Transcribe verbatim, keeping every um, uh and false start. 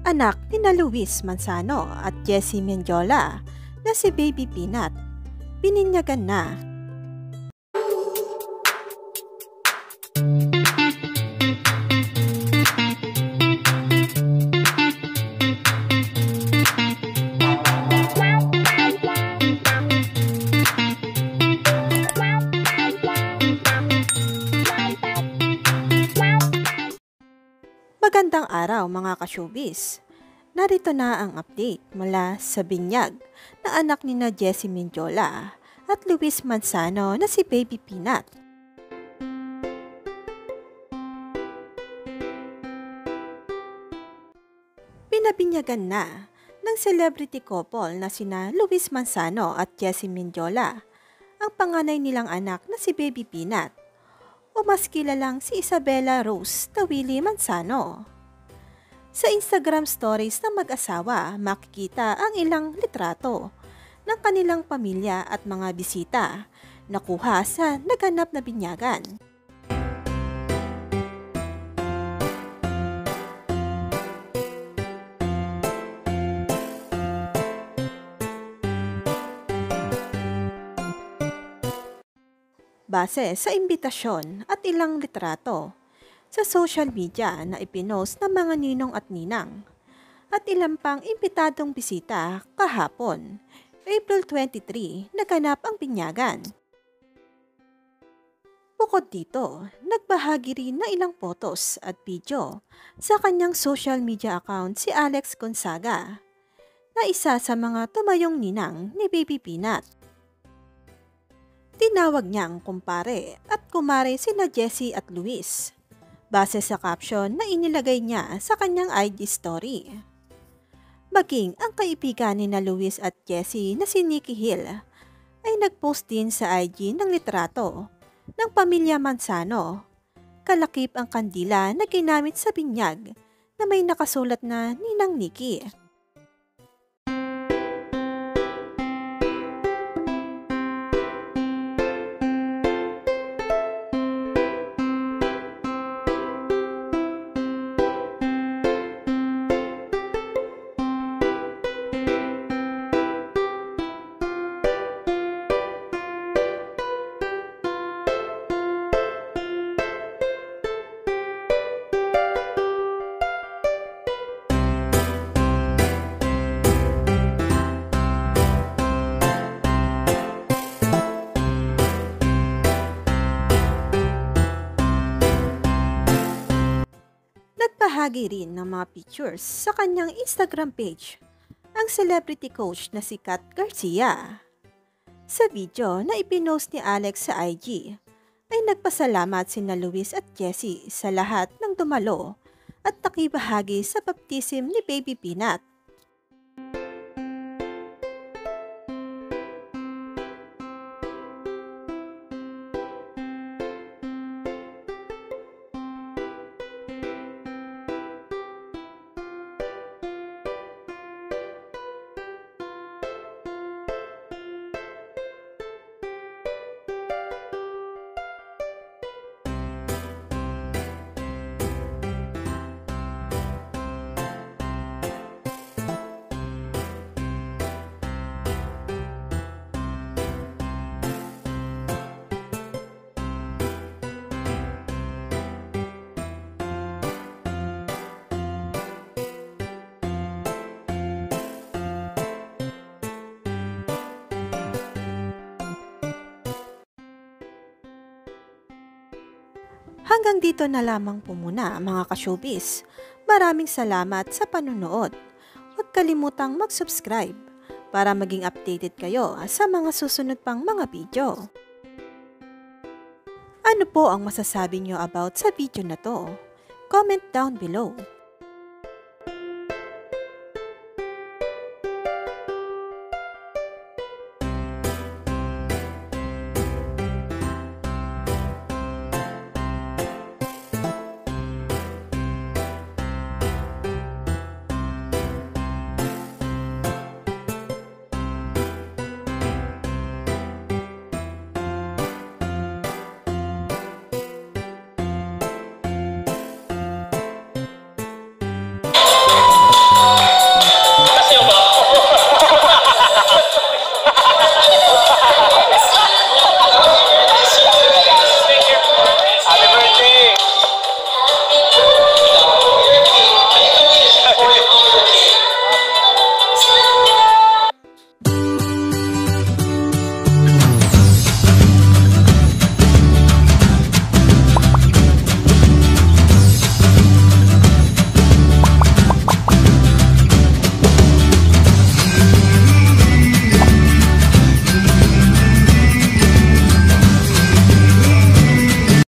Anak ni na Luis Manzano at Jessie Mendiola na si Baby Peanut. Bininyagan na. Magandang araw mga ka-showbiz. Narito na ang update mula sa binyag na anak ni na Jessie Mendiola at Luis Manzano na si Baby Peanut. Pinabinyagan na ng celebrity couple na sina Luis Manzano at Jessie Mendiola ang panganay nilang anak na si Baby Peanut, o mas kilalang si Isabella Rose Tawili Manzano. Sa Instagram stories ng mag-asawa, makikita ang ilang litrato ng kanilang pamilya at mga bisita na kuha sa naganap na binyagan. Base sa imbitasyon at ilang litrato sa social media na ipinost ng mga ninong at ninang at ilang pang imbitadong bisita kahapon, April twenty-three, naganap ang binyagan. Bukod dito, nagbahagi rin na ilang photos at video sa kanyang social media account si Alex Gonzaga, na isa sa mga tumayong ninang ni Baby Peanut. Tinawag niyang kumpare at kumare sina Jessie at Luis, base sa caption na inilagay niya sa kanyang I G story. Maging ang kaibigan ni na Luis at Jessie na si Nikki Hill ay nagpost din sa I G ng litrato ng pamilya Manzano. Kalakip ang kandila na ginamit sa binyag na may nakasulat na Ninang Nikki. Nagbahagi rin ng mga pictures sa kanyang Instagram page ang celebrity coach na si Kat Garcia. Sa video na ipinost ni Alex sa I G ay nagpasalamat sina Luis at Jessie sa lahat ng dumalo at nakibahagi sa baptism ni Baby Peanut. Hanggang dito na lamang po muna mga ka-showbiz. Maraming salamat sa panunood. Huwag kalimutang mag-subscribe para maging updated kayo sa mga susunod pang mga video. Ano po ang masasabi nyo about sa video na to? Comment down below.